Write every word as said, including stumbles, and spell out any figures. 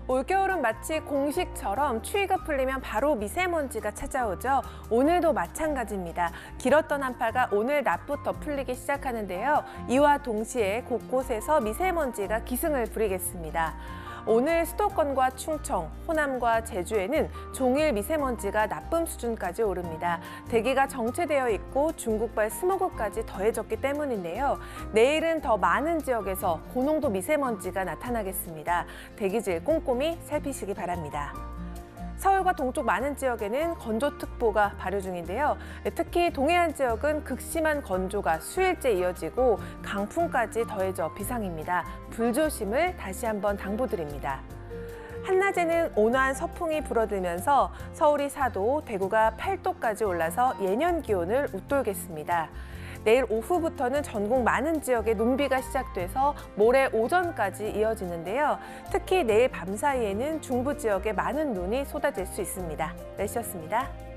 올겨울은 마치 공식처럼 추위가 풀리면 바로 미세먼지가 찾아오죠. 오늘도 마찬가지입니다. 길었던 한파가 오늘 낮부터 풀리기 시작하는데요. 이와 동시에 곳곳에서 미세먼지가 기승을 부리겠습니다. 오늘 수도권과 충청, 호남과 제주에는 종일 미세먼지가 나쁨 수준까지 오릅니다. 대기가 정체되어 있고 중국발 스모그까지 더해졌기 때문인데요. 내일은 더 많은 지역에서 고농도 미세먼지가 나타나겠습니다. 대기질 꼼꼼히 살피시기 바랍니다. 서울과 동쪽 많은 지역에는 건조특보가 발효 중인데요. 특히 동해안 지역은 극심한 건조가 수일째 이어지고 강풍까지 더해져 비상입니다. 불조심을 다시 한번 당부드립니다. 한낮에는 온화한 서풍이 불어들면서 서울이 사 도, 대구가 팔 도까지 올라서 예년 기온을 웃돌겠습니다. 내일 오후부터는 전국 많은 지역에 눈비가 시작돼서 모레 오전까지 이어지는데요. 특히 내일 밤 사이에는 중부 지역에 많은 눈이 쏟아질 수 있습니다. 날씨였습니다.